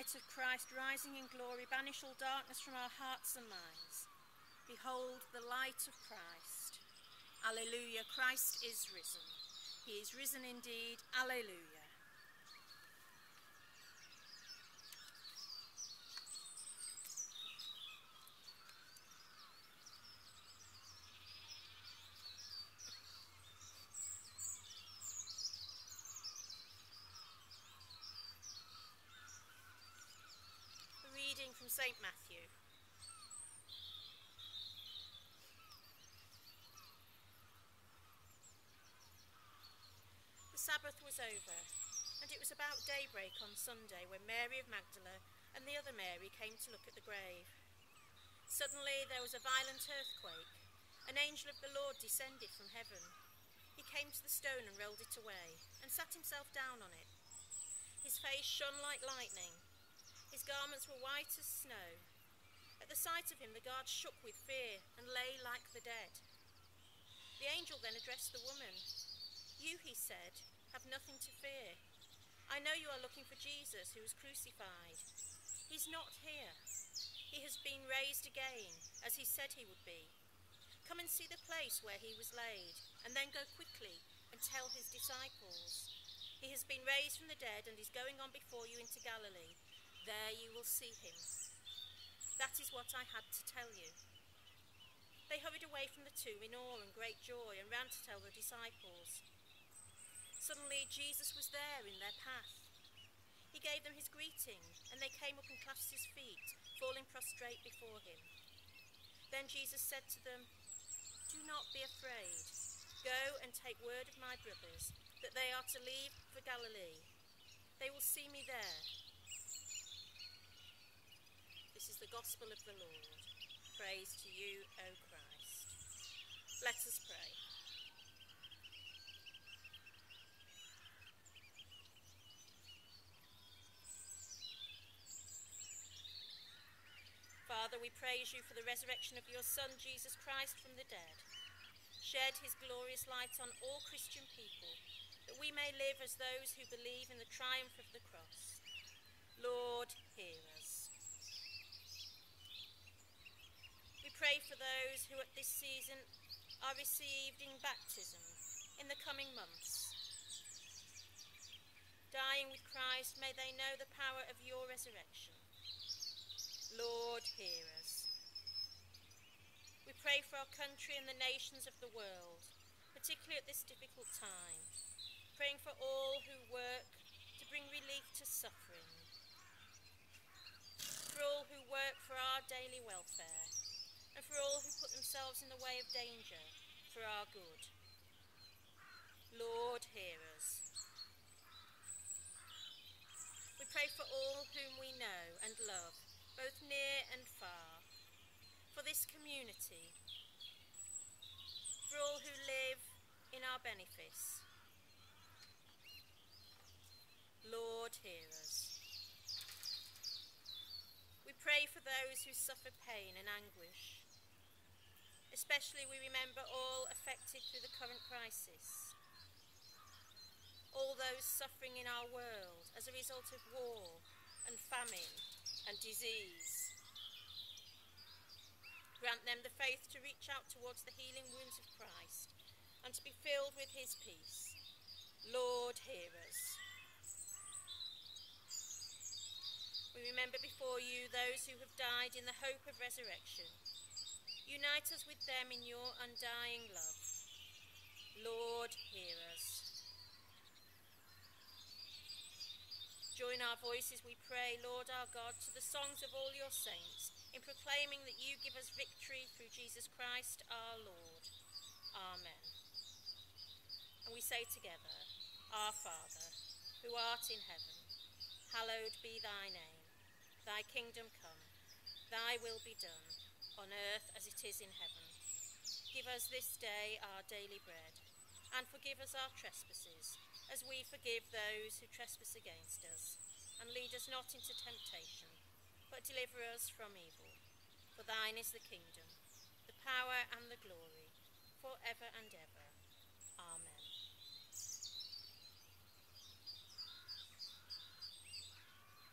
light of Christ rising in glory, banish all darkness from our hearts and minds. Behold the light of Christ. Alleluia, Christ is risen. He is risen indeed. Alleluia. Reading from St. Matthew. The Sabbath was over, and it was about daybreak on Sunday when Mary of Magdala and the other Mary came to look at the grave. Suddenly there was a violent earthquake. An angel of the Lord descended from heaven. He came to the stone and rolled it away, and sat himself down on it. His face shone like lightning. His garments were white as snow. At the sight of him, the guards shook with fear and lay like the dead. The angel then addressed the woman. "You," he said, "have nothing to fear. I know you are looking for Jesus, who was crucified. He's not here. He has been raised again, as he said he would be. Come and see the place where he was laid, and then go quickly and tell his disciples. He has been raised from the dead and is going on before you into Galilee. There you will see him." That is what I had to tell you. They hurried away from the tomb in awe and great joy and ran to tell the disciples. Suddenly Jesus was there in their path. He gave them his greeting, and they came up and clasped his feet, falling prostrate before him. Then Jesus said to them, "Do not be afraid. Go and take word of my brothers that they are to leave for Galilee. They will see me there." This is the gospel of the Lord. Praise to you, O Christ. Let us pray. Father, we praise you for the resurrection of your Son, Jesus Christ, from the dead. Shed his glorious light on all Christian people, that we may live as those who believe in the triumph of the cross. Lord, hear us. We pray for those who at this season are receiving baptism in the coming months. Dying with Christ, may they know the power of your resurrection. Lord, hear us. We pray for our country and the nations of the world, particularly at this difficult time, praying for all who work to bring relief to suffering, for all who work for our daily welfare, and for all who put themselves in the way of danger for our good. Lord, hear us. We pray for all whom we know and love, both near and far, for this community, for all who live in our benefice. Lord, hear us. We pray for those who suffer pain and anguish. Especially we remember all affected through the current crisis, all those suffering in our world as a result of war and famine and disease. Grant them the faith to reach out towards the healing wounds of Christ and to be filled with his peace. Lord, hear us. We remember before you those who have died in the hope of resurrection. Unite us with them in your undying love. Lord, hear us. Join our voices, we pray, Lord our God, to the songs of all your saints, in proclaiming that you give us victory through Jesus Christ our Lord. Amen. And we say together, Our Father, who art in heaven, hallowed be thy name. Thy kingdom come, thy will be done, on earth as it is in heaven. Give us this day our daily bread, and forgive us our trespasses, as we forgive those who trespass against us. And lead us not into temptation, but deliver us from evil. For thine is the kingdom, the power and the glory, for ever and ever. Amen.